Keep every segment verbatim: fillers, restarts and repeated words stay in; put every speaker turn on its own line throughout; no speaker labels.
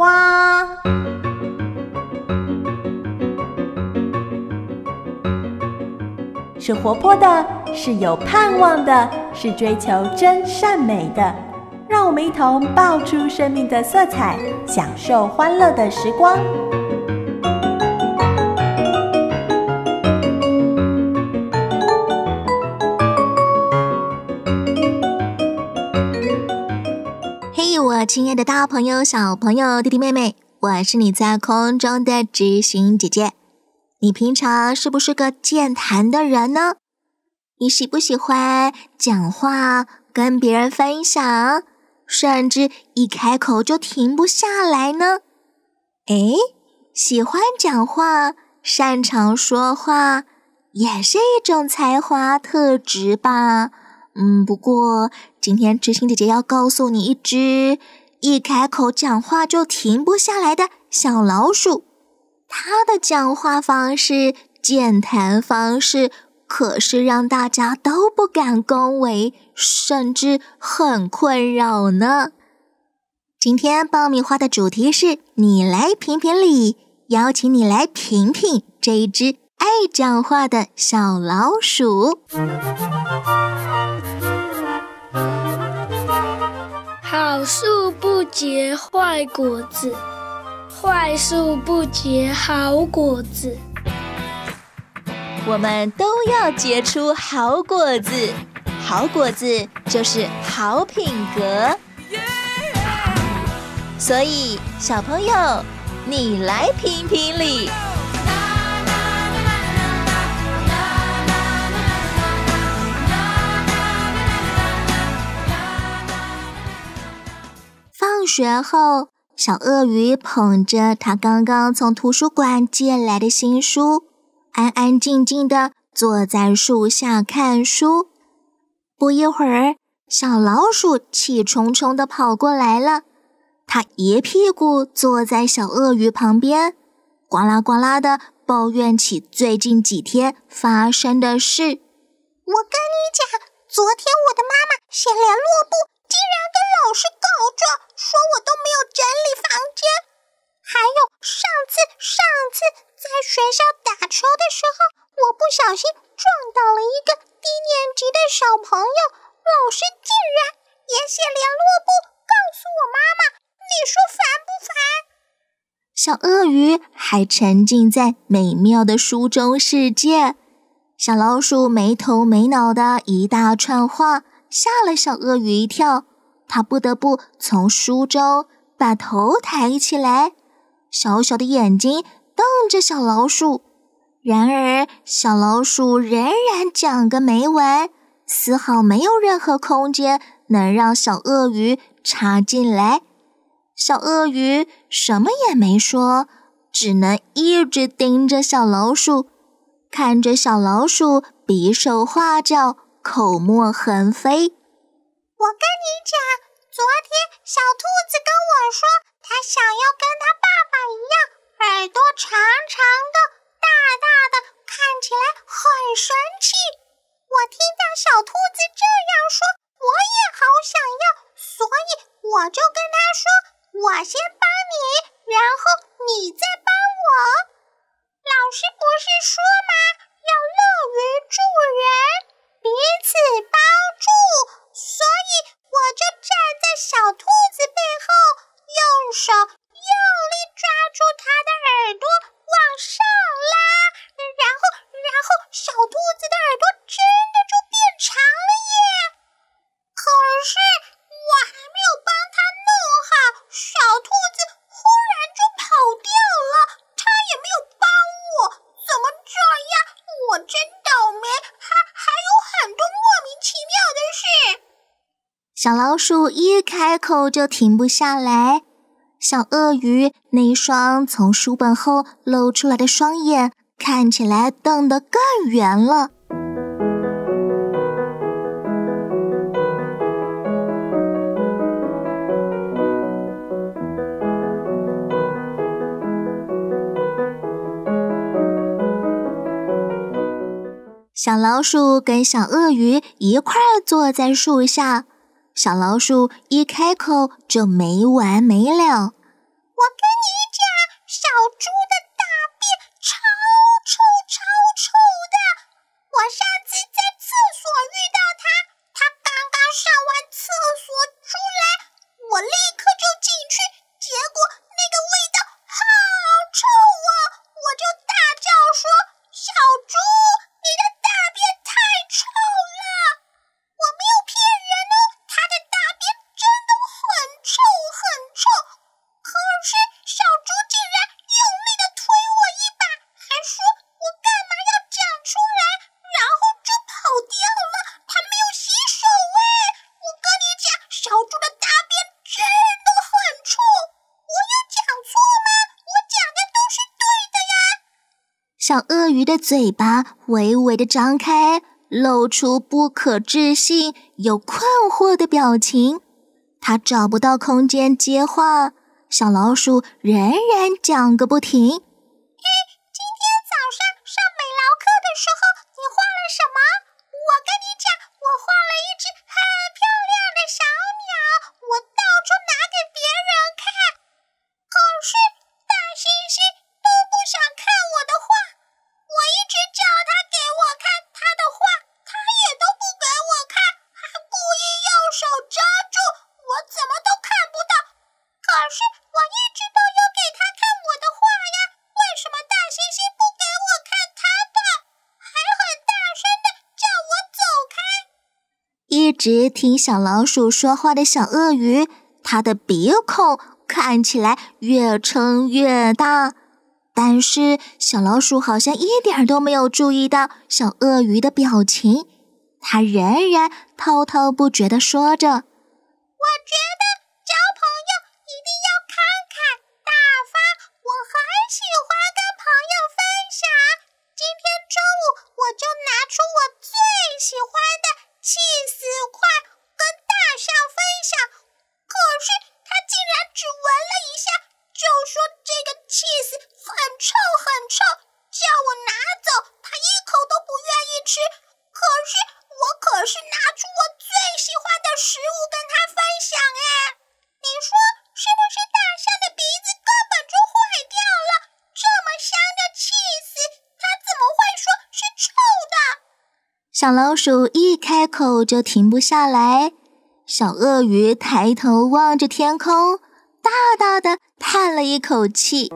花。是活泼的，是有盼望的，是追求真善美的。让我们一同爆出生命的色彩，享受欢乐的时光。
嘿，我亲爱的大朋友、小朋友、弟弟妹妹，我是你在空中的知心姐姐。你平常是不是个健谈的人呢？你喜不喜欢讲话，跟别人分享，甚至一开口就停不下来呢？诶，喜欢讲话，擅长说话，也是一种才华特质吧。嗯，不过今天知心姐姐要告诉你一只一开口讲话就停不下来的小老鼠。他的讲话方式、健谈方式，可是让大家都不敢恭维，甚至很困扰呢。今天爆米花的主题是你来评评理，邀请你来评评这一只爱讲话的小老鼠。
好树不结坏果子，坏树不结好果子。
我们都要结出好果子，好果子就是好品格。所以，小朋友，你来评评理。放学后，小鳄鱼捧着他刚刚从图书馆借来的新书，安安静静地坐在树下看书。不一会儿，小老鼠气冲冲地跑过来了，它一屁股坐在小鳄鱼旁边，呱啦呱啦地抱怨起最近几天发生的事。
我跟你讲，昨天我的妈妈写联络簿，竟然跟老师告状，说我都没有整理房间。还有上次上次在学校打球的时候，我不小心撞到了一个低年级的小朋友，老师竟然也写联络簿告诉我妈妈，你说烦不烦？
小鳄鱼还沉浸在美妙的书中世界，小老鼠没头没脑的一大串话吓了小鳄鱼一跳，它不得不从书中把头抬起来，小小的眼睛瞪着小老鼠。然而小老鼠仍然讲个没完，丝毫没有任何空间能让小鳄鱼插进来。小鳄鱼什么也没说，只能一直盯着小老鼠，看着小老鼠比手画脚，口沫横飞。
我跟你讲，昨天小兔子跟我说，它想要跟它爸爸一样，耳朵长长的，大大的，看起来很神奇。我听到小兔子这样说，我也好想要，所以我就跟它说，我先帮你，然后你再帮我。老师不是说吗？要乐于助人，彼此帮助，所以我就站在小兔子背后，用手用力抓住它的耳朵往上拉，然后然后小兔子的耳朵真的就变长了耶。可是我还没有帮它弄好，小兔子忽然就跑掉了，它也没有帮我，怎么这样？我真倒霉，还还有很多莫名其妙的事。
小老鼠一开口就停不下来，小鳄鱼那双从书本后露出来的双眼看起来瞪得更圆了。小老鼠跟小鳄鱼一块儿坐在树下，小老鼠一开口就没完没了。
我跟小猪的大便超臭超臭的。我上次在厕所遇到它，它刚刚上完厕所出来，我立刻就进去，结果那个味道好臭哦，我就大叫说：小猪，你的大便太臭了！我没有骗人哦，它的大便真的很臭很臭。可是小猪竟然用力地推我一把，还说我干嘛要讲出来，然后就跑掉了。它没有洗手哎！我跟你讲，小猪的大便真的很臭。我有讲错吗？我讲的都是对的呀。
小鳄鱼的嘴巴微微地张开，露出不可置信又困惑的表情。它找不到空间接话，小老鼠仍然讲个不停。
嘿，今天早上上美劳课的时候，你画了什么？我跟你讲，我画了一只很漂亮的小鸟，我到处拿给别人看。可是大猩猩都不想看我的画，我一直叫他给我看他的画，他也都不给我看，还故意用手遮住，我怎么都看不到。可是我一直都有给他看我的画呀，为什么大猩猩不给我看他的？还很大声的叫我走开。
一直听小老鼠说话的小鳄鱼，它的鼻孔看起来越撑越大，但是小老鼠好像一点都没有注意到小鳄鱼的表情，它仍然滔滔不绝地说着：
我觉得交朋友一定要慷慨大方，我很喜欢跟朋友分享。今天中午我就拿出我最喜欢的起司块跟大象分享，可是他竟然只闻了一下，就说这个起司很臭很臭，叫我拿走，他一口都不愿意吃。可是我可是拿出我最喜欢的食物跟他分享哎，你说是不是大象的鼻子根本就坏掉了？这么香的起司，它怎么会说是臭的？
小老鼠一开口就停不下来，小鳄鱼抬头望着天空，大大的叹了一口气。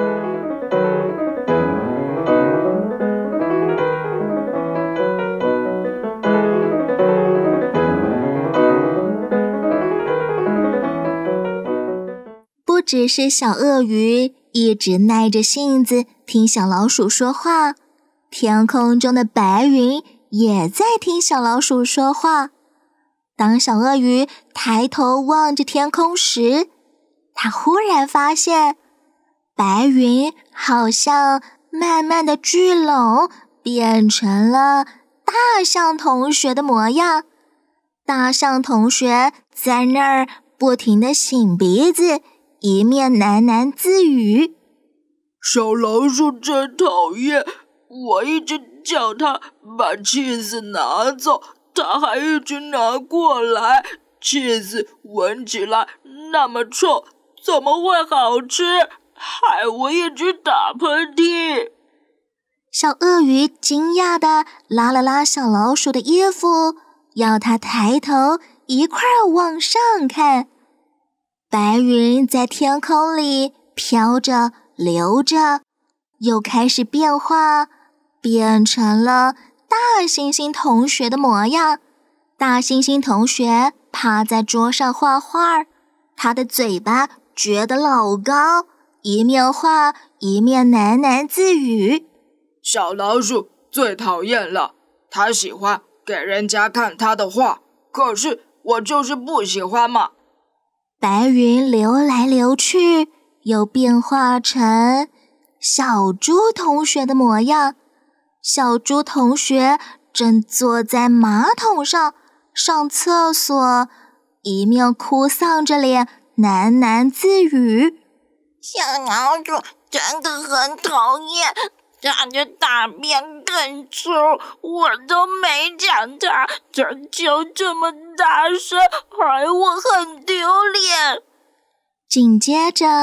不只是小鳄鱼一直耐着性子听小老鼠说话，天空中的白云也在听小老鼠说话。当小鳄鱼抬头望着天空时，它忽然发现，白云好像慢慢的聚拢，变成了大象同学的模样。大象同学在那儿不停地擤鼻子，一面喃喃自语：
小老鼠真讨厌，我一直叫它把起司拿走，它还一直拿过来。起司闻起来那么臭，怎么会好吃？害我一直打喷嚏。
小鳄鱼惊讶地拉了拉小老鼠的衣服，要它抬头一块儿往上看。白云在天空里飘着流着，又开始变化，变成了大猩猩同学的模样。大猩猩同学趴在桌上画画，他的嘴巴撅得老高，一面画一面喃喃自语：
小老鼠最讨厌了，他喜欢给人家看他的画，可是我就是不喜欢嘛。
白云流来流去，又变化成小猪同学的模样。小猪同学正坐在马桶上上厕所，一面哭丧着脸喃喃自语：
小老鼠真的很讨厌，它的大便更臭，我都没讲它，它就这么大声，害我很丢脸。
紧接着，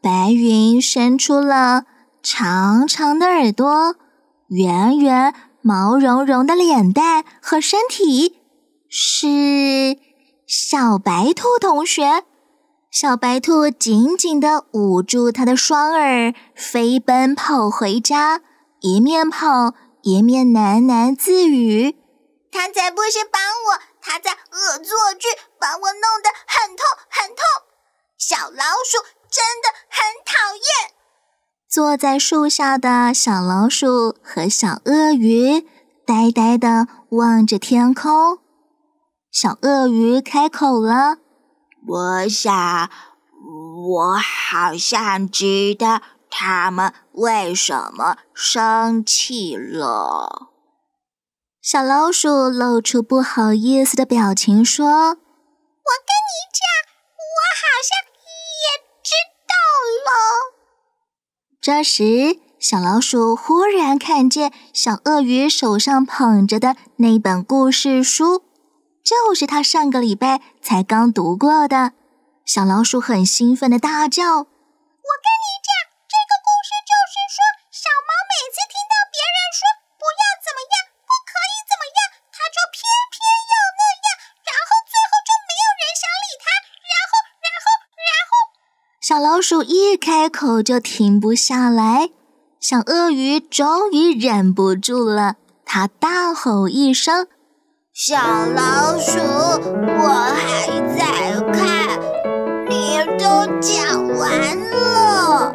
白云伸出了长长的耳朵，圆圆毛茸茸的脸蛋和身体，是小白兔同学。小白兔紧紧地捂住它的双耳，飞奔跑回家，一面跑一面喃喃自语：
他才不是帮我，他在恶作剧，把我弄得很痛很痛。小老鼠真的很讨厌。
坐在树下的小老鼠和小鳄鱼呆呆地望着天空。小鳄鱼开口了：
我想，我好像知道他们为什么生气了。
小老鼠露出不好意思的表情说：我跟
你讲，我好像也知道了。
这时，小老鼠忽然看见小鳄鱼手上捧着的那本故事书，就是他上个礼拜才刚读过的。小老鼠很兴奋地大叫：我跟
你讲，这个故事就是说，小猫每次听到别人说不要怎么样，不可以怎么样，它就偏偏要那样，然后最后就没有人想理它，然后然后然后
小老鼠一开口就停不下来。小鳄鱼终于忍不住了，它大吼一声：
小老鼠，我还在看，你都讲完了。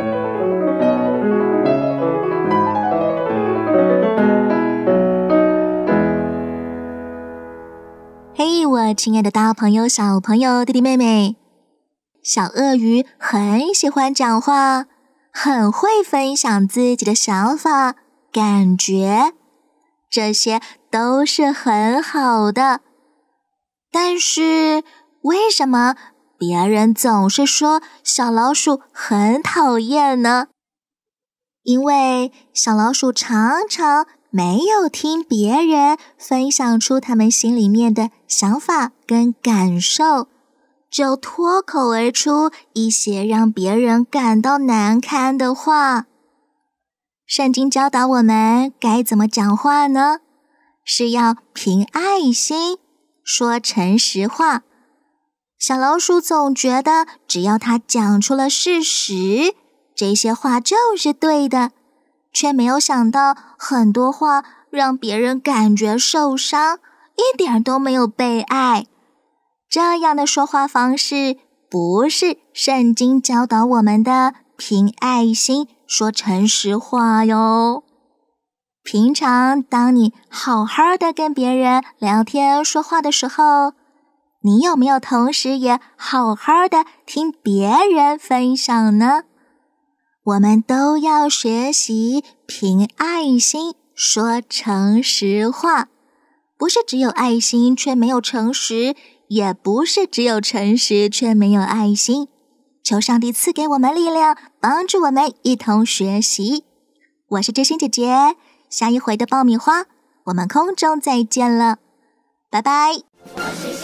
嘿，我亲爱的大朋友、小朋友、弟弟妹妹，小鳄鱼很喜欢讲话，很会分享自己的想法、感觉，这些都是很好的。但是为什么别人总是说小老鼠很讨厌呢？因为小老鼠常常没有听别人分享出他们心里面的想法跟感受，就脱口而出一些让别人感到难堪的话。圣经教导我们该怎么讲话呢？是要凭爱心说诚实话。小老鼠总觉得只要他讲出了事实，这些话就是对的，却没有想到很多话让别人感觉受伤，一点都没有被爱。这样的说话方式不是圣经教导我们的凭爱心说诚实话哟。平常当你好好的跟别人聊天说话的时候，你有没有同时也好好的听别人分享呢？我们都要学习凭爱心说诚实话，不是只有爱心却没有诚实，也不是只有诚实却没有爱心。求上帝赐给我们力量，帮助我们一同学习。我是知心姐姐，下一回的爆米花，我们空中再见了，拜拜。